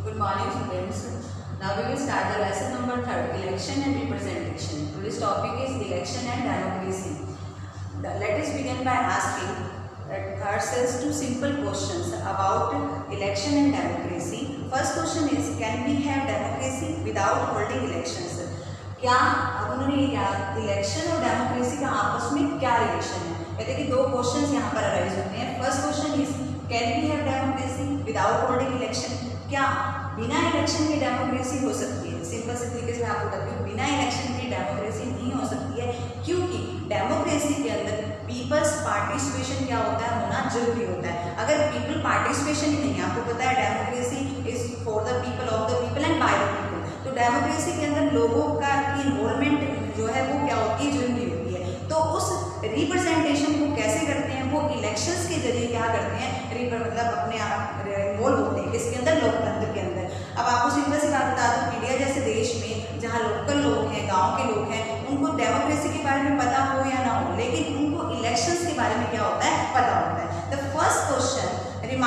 Good morning, students. Now we will start the lesson number 3, election and representation. Today's topic is election and democracy. Let us begin by asking ourselves two simple questions about election and democracy. First question is, can we have democracy without holding elections? क्या अब उन्होंने ये क्या election और democracy का आपस में क्या रिलेशन है? कहते हैं कि दो क्वेश्चंस यहाँ पर अराइज होते हैं. First question is, can we have democracy without holding election? क्या बिना इलेक्शन के डेमोक्रेसी हो सकती है? सिंपल से तरीके से आपको बताती हूँ, बिना इलेक्शन की डेमोक्रेसी नहीं हो सकती है, क्योंकि डेमोक्रेसी के अंदर पीपल्स पार्टिसिपेशन क्या होता है, होना जरूरी होता है. अगर पीपल पार्टिसिपेशन ही नहीं है, आपको पता है democracy is for the people, of the people and by the people, तो डेमोक्रेसी के अंदर लोगों का इन्वॉल्वमेंट जो है वो क्या होती है, जरूरी होती है. तो उस रिप्रेजेंटेशन को कैसे करते हैं, वो इलेक्शंस के जरिए क्या करते हैं, मतलब अपने आप इन्वॉल्व होते हैं किसके अंदर, लोकतंत्र के अंदर. अब आपको सिंपल सी बात बता दूं, इंडिया जैसे देश में जहाँ लोकल लोग हैं, गांव के लोग हैं, उनको डेमोक्रेसी के बारे में पता हो या ना हो, लेकिन उनको इलेक्शंस के बारे में क्या होता है, पता होता है. The first question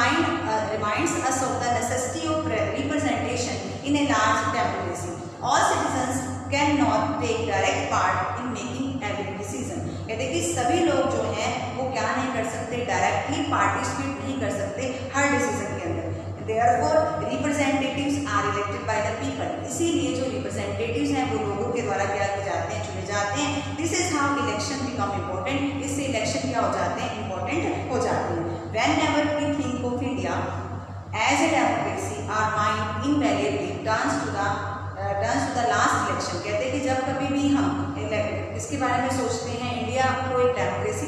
reminds us of the necessity of representation in a large democracy. All citizens cannot take direct part in making every decision. कहते हैं कि सभी लोग जो हैं वो क्या नहीं कर सकते, डायरेक्टली पार्टिसिपेट नहीं कर सकते हर डिसीजन के अंदर. Therefore, representatives are elected by the people. इसीलिए जो रिप्रेजेंटेटिव्स हैं वो लोगों के द्वारा क्या किए जाते हैं, चुने जाते हैं. This is how election become important. इससे इलेक्शन क्या हो जाते हैं, इम्पोर्टेंट हो जाते हैं. Whenever we think of India as a democracy, our mind invariably turns to the last election. कहते हैं कि जब कभी भी हम इसके बारे में सोचते हैं, इंडिया की डेमोक्रेसी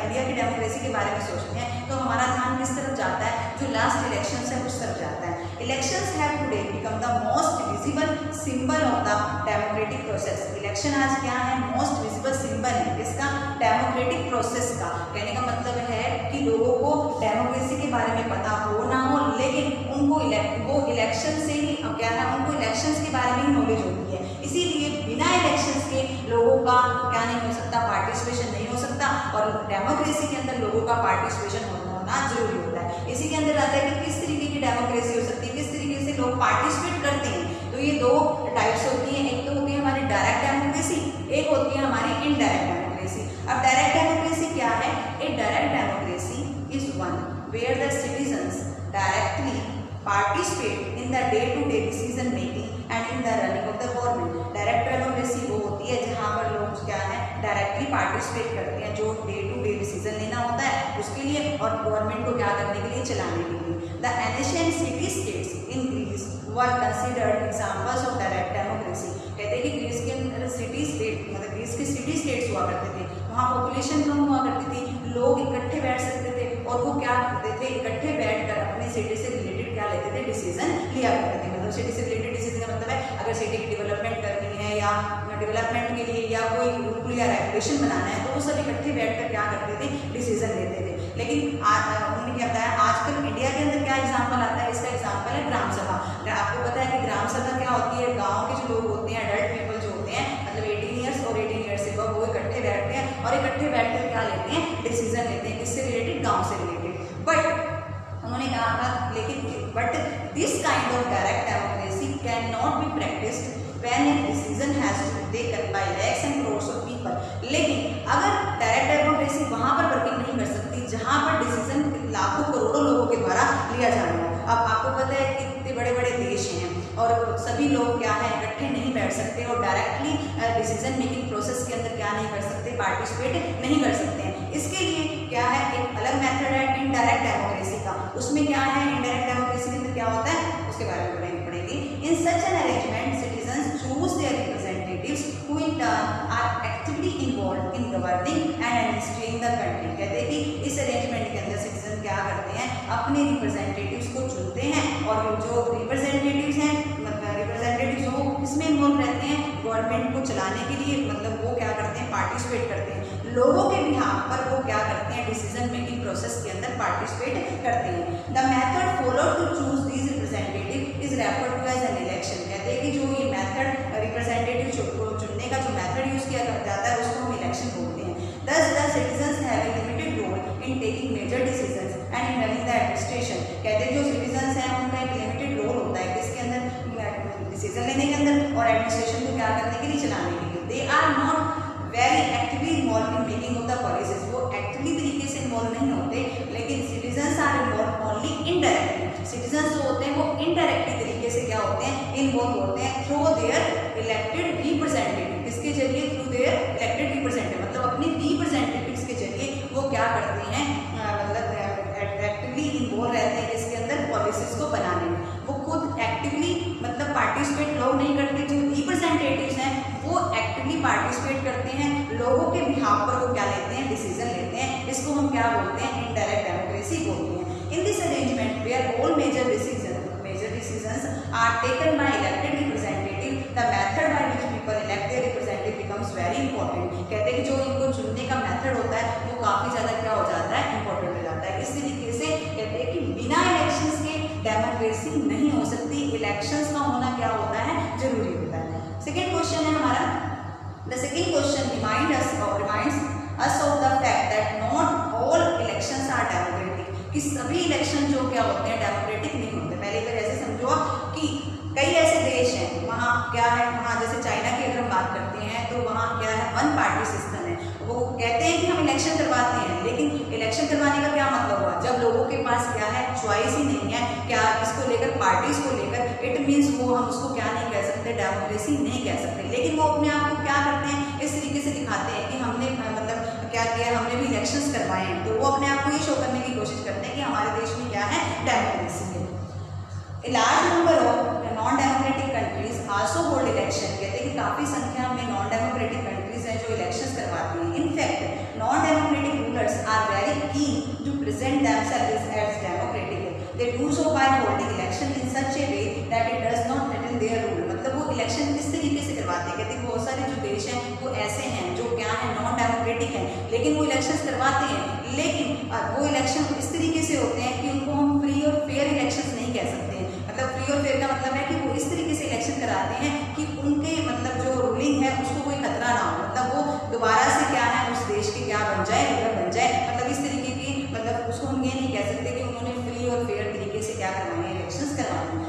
के बारे में सोचते हैं, तो हमारा ध्यान किस तरफ जाता है, जो लास्ट इलेक्शन है उस तरफ जाता है. Elections have today become the most visible symbol of the democratic process. Election आज क्या है, मोस्ट विजिबल सिंबल है किसका, डेमोक्रेटिक प्रोसेस का. कहने का मतलब है कि लोगों को डेमोक्रेसी के बारे में पता हो ना हो, लेकिन उनको वो इलेक्शन से ही क्या है, उनको इलेक्शंस के बारे में ही नॉलेज होती है. इसीलिए बिना इलेक्शंस के लोगों का क्या नहीं हो सकता, पार्टिसिपेशन नहीं हो सकता, और डेमोक्रेसी के अंदर लोगों का पार्टिसिपेशन होना जरूरी होता है. इसी के अंदर आता है कि किस तरीके की डेमोक्रेसी हो सकती है, किस तरीके से लोग पार्टिसिपेट करते हैं. तो ये दो टाइप्स होती हैं, एक तो होती है हमारी डायरेक्ट डेमोक्रेसी, एक होती है हमारी इनडायरेक्ट डेमोक्रेसी. अब डायरेक्ट डेमोक्रेसी क्या है, a direct democracy is one where the citizens directly participate in the day to day decision making and in the running of the government. Direct democracy वो होती है जहाँ पर लोग क्या है, डायरेक्टली पार्टिसिपेट करते हैं, जो डे-टू-डे डिसीजन लेना होता है उसके लिए, और गवर्नमेंट को क्या करने के लिए, चलाने के लिए. The Asian city states in Greece were considered examples of direct democracy. कहते हैं कि ग्रीस के अंदर सिटी स्टेट, मतलब ग्रीस के सिटी स्टेट्स हुआ करते थे, वहाँ पॉपुलेशन कम हुआ करती थी, लोग इकट्ठे बैठ सकते थे, और वो क्या करते थे, इकट्ठे बैठकर अपने सिटी से रिलेटेड क्या लेते थे, डिसीजन लिया करते थे. मतलब सिटी से रिलेटेड डिसीजन का मतलब है, अगर सिटी की डेवलपमेंट करनी है या डेवलपमेंट के लिए या कोई रूल या रेगुलेशन बनाना है, तो वो सब इकट्ठे बैठकर क्या करते थे, डिसीजन लेते थे. लेकिन उन्होंने क्या बताया, आजकल इंडिया के अंदर क्या एग्जाम्पल आता है, इसका एग्जाम्पल है ग्राम सभा. आपको पता है कि ग्राम सभा क्या होती है, गाँव के जो लोग होते हैं, अडल्ट पीपल जो होते हैं, मतलब 18 ईयर्स और 18 ईयर्स से वो इकट्ठे बैठते हैं, और इकट्ठे बैठकर क्या लेते हैं, डिसीजन लेते हैं, किससे रिलेटेड, गाँव से रिलेटेड. बट उन्होंने कहा था, लेकिन but this kind of direct democracy can not be practised when a decision has to be taken by lakhs and crores of people. लेकिन अगर डायरेक्ट डेमोक्रेसी वहाँ पर वर्किंग नहीं कर सकती जहाँ पर डिसीजन लाखों करोड़ों लोगों के द्वारा लिया जाना है. अब आपको पता है कि इतने बड़े बड़े देश हैं और सभी लोग क्या है, इकट्ठे नहीं बैठ सकते, और डायरेक्टली डिसीजन मेकिंग प्रोसेस के अंदर क्या नहीं कर सकते, पार्टिसिपेट नहीं कर सकते हैं. इसके लिए क्या है, एक अलग मेथड है इनडायरेक्ट डेमोक्रेसी का. उसमें क्या है, इनडायरेक्ट डेमोक्रेसी के अंदर क्या होता है, उसके बारे में पढ़ेंगे. In such an arrangement citizens choose their representatives who in turn are actively involved in governing and administrating the country. कहते हैं कि इस अरेंजमेंट के अंदर सिटीजन क्या करते हैं, अपने रिप्रेजेंटेटिव्स को चुनते हैं, और जो रिप्रेजेंटेटिव्स हैं, मतलब रिप्रेजेंटेटिव्स वो किसमें इन्वॉल्व रहते हैं, गवर्नमेंट को चलाने के लिए, मतलब वो क्या करते हैं, पार्टिसिपेट करते हैं, लोगों के बिहाफ पर वो क्या करते हैं, डिसीजन मेकिंग प्रोसेस के अंदर पार्टिसिपेट करते हैं. The method follow to choose these representative is referred to as an election. कहते हैं कि जो ये मेथड रिप्रेजेंटेटिव को चुनने का जो मेथड यूज किया जाता है उसको हम इलेक्शन बोलते हैं. Thus the citizens have a limited role in taking major decisions and in running the administration. कहते हैं जो सिटीजन्स हैं उनका एक लिमिटेड रोल होता है, किसके अंदर, डिसीजन लेने के अंदर और एडमिनिस्ट्रेशन को क्या करने के लिए, चलाने के लिए। They are not very actively involve in making of the policies, वो एक्टिवली तरीके से इन्वॉल्व नहीं होते, लेकिन citizens are involve only indirectly. Citizens जो होते हैं वो इनडायरेक्टली तरीके से क्या होते हैं, इन्वॉल्व होते हैं थ्रू देयर इलेक्टेड रिप्रेजेंटेटिव। इसके जरिए थ्रू देयर इलेक्टेड रिप्रेजेंटेटिव, मतलब अपने रिप्रेजेंटेटिव्स के जरिए वो क्या करते हैं, मतलब एक्टिवली इन्वॉल्व रहते हैं इसके अंदर पॉलिसीज को बनाने में। वो खुद एक्टिवली मतलब पार्टिसिपेट लोग नहीं करते, जो रिप्रेजेंटेटिव्स हैं वो एक्टिवली पार्टिसिपेट करते हैं, लोगों के बिहाफ पर वो क्या लेते हैं, डिसीजन लेते हैं। इसको हम क्या बोलते हैं, इनडायरेक्ट डेमोक्रेसी बोलते हैं। In this arrangement where all major decisions are taken by elected representative, the method by which people elect their representative becomes very important. कहते हैं कि जो इनको चुनने का मेथड होता है वो काफी ज्यादा क्या हो जाता है, इंपॉर्टेंट हो जाता है। इस तरीके से कहते हैं कि बिना इलेक्शंस के डेमोक्रेसी नहीं हो सकती, इलेक्शंस का होना क्या होता है, जरूरी होता है। सेकेंड क्वेश्चन है हमारा, the second question reminds us of the fact that not all elections are democratic, कि सभी इलेक्शन जो क्या होते हैं डेमोक्रेटिक नहीं होते। पहले बार ऐसे समझो कि कई ऐसे देश हैं वहाँ क्या है, वहाँ जैसे चाइना की अगर हम बात करते हैं तो वहाँ क्या है, वन पार्टी सिस्टम है। वो कहते हैं कि हम इलेक्शन करवाते हैं, लेकिन इलेक्शन करवाने का क्या मतलब हुआ, जब लोगों के पास क्या है, चॉइस ही नहीं है क्या इसको लेकर, पार्टीज को लेकर, इट मीन्स वो हम उसको क्या नहीं कह सकते, डेमोक्रेसी नहीं कह सकते। लेकिन वो अपने आप को क्या करते हैं, इस तरीके से दिखाते हैं कि हमने मतलब क्या किया, हमने भी इलेक्शंस करवाए हैं, तो वो अपने आप को ये शो करने की कोशिश करते हैं कि हमारे देश में क्या है, डेमोक्रेसी है। A large number of non-democratic countries also hold election, कहते हैं कि काफी संख्या में नॉन डेमोक्रेटिक कंट्रीज हैं जो इलेक्शंस करवाती हैं। In fact, non-democratic rulers are very keen to present themselves as democratic. They do so by holding election in such a way that it does not threaten their rule. मतलब वो election किस तरीके से करवाते हैं, कहते हैं बहुत सारे जो देश हैं वो ऐसे हैं जो क्या है, नॉन डेमोक्रेटिक हैं, लेकिन वो इलेक्शंस करवाते हैं, लेकिन वो इलेक्शन इस तरीके से होते हैं कि उनको हम फ्री और फेयर इलेक्शंस नहीं कह सकते हैं। मतलब फ्री और फेयर का मतलब है कि वो इस तरीके से इलेक्शन कराते हैं कि उनके मतलब जो रूलिंग है उसको कोई खतरा ना हो, मतलब वो दोबारा से क्या है उस देश के क्या बन जाए, रूलर बन जाए। मतलब इस तरीके की मतलब उसको हम ये नहीं कह सकते कि उन्होंने फ्री और फेयर तरीके से क्या करवाए, इलेक्शंस करवाए।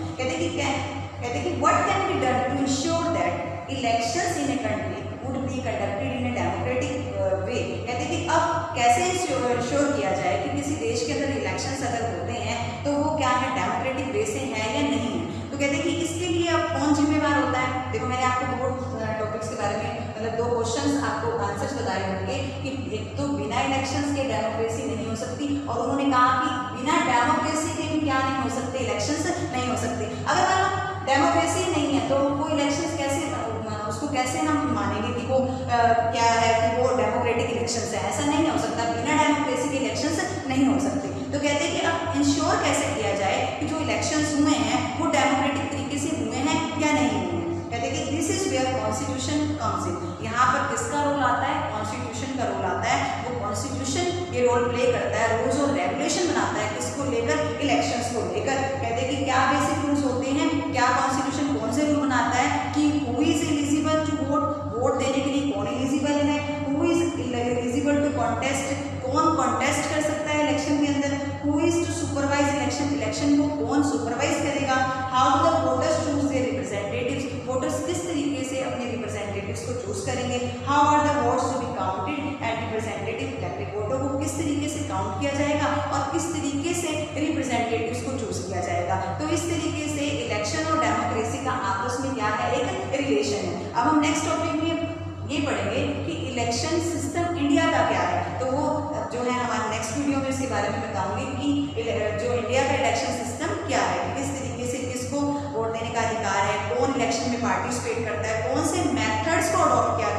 कहते हैं कि what can be done to ensure that elections in a country would be conducted in a democratic way. कहते हैं कि अब कैसे इंश्योर किया जाए कि किसी देश के अंदर इलेक्शंस अगर होते हैं तो वो क्या है, डेमोक्रेटिक वे से है या नहीं है। तो कहते हैं कि इसके लिए अब कौन जिम्मेवार होता है। देखो मैंने आपको बहुत टॉपिक्स के बारे में मतलब 2 क्वेश्चंस आपको आंसर्स बताए होंगे कि एक तो बिना इलेक्शंस के डेमोक्रेसी नहीं हो सकती, और उन्होंने कहा कि बिना डेमोक्रेसी के भी क्या नहीं हो सकते, इलेक्शंस नहीं हो सकते। अगर मान लो डेमोक्रेसी नहीं है तो वो इलेक्शंस कैसे, उसको कैसे हम मानेंगे कि वो क्या है कि वो डेमोक्रेटिक इलेक्शंस है, ऐसा नहीं हो सकता, बिना डेमोक्रेसी के इलेक्शंस नहीं हो सकते। तो कहते हैं कि अब इंश्योर कैसे किया जाए कि जो इलेक्शंस हुए हैं वो डेमोक्रेटिक तरीके से हुए हैं या नहीं हुए हैं। कहते हैं कि this is where constitution comes in, यहाँ पर किसका रोल आता है, कॉन्स्टिट्यूशन का रोल आता है। वो कॉन्स्टिट्यूशन ये रोल प्ले करता है, रूल्स और रेगुलेशन बनाता है किसको लेकर, इलेक्शंस को लेकर। कहते हैं कि क्या बेसिक रूल्स होते हैं, क्या कॉन्स्टिट्यूशन कौन से रूल बनाता है कि who is eligible to vote देने के लिए कौन एलिजिबल है, who is eligible to contest, कौन कॉन्टेस्ट कर सकता है इलेक्शन के अंदर, who is to supervise election, election को कौन सुपरवाइज करेगा, how the voters choose their representatives, voters किस तरीके से अपने रिप्रेजेंटेटिव्स को चूज करेंगे, how are the votes to be counted and representative elected, वोटों को किस तरीके से काउंट किया जाएगा और किस तरीके से रिप्रेजेंटेटिव्स को चूज किया जाएगा। तो इस तरीके से इलेक्शन और डेमोक्रेसी का आपस में क्या है, एक रिलेशन है। अब हम नेक्स्ट टॉपिक में ये पढ़ेंगे कि इलेक्शन सिस्टम इंडिया का क्या है, तो वो जो है हमारे नेक्स्ट वीडियो में इसके बारे में बताऊंगी कि जो इंडिया का इलेक्शन सिस्टम क्या है, किस तरीके से किसको वोट देने का अधिकार है, कौन इलेक्शन में पार्टिसिपेट करता है, कौन से मेथड्स को अडॉप्ट किया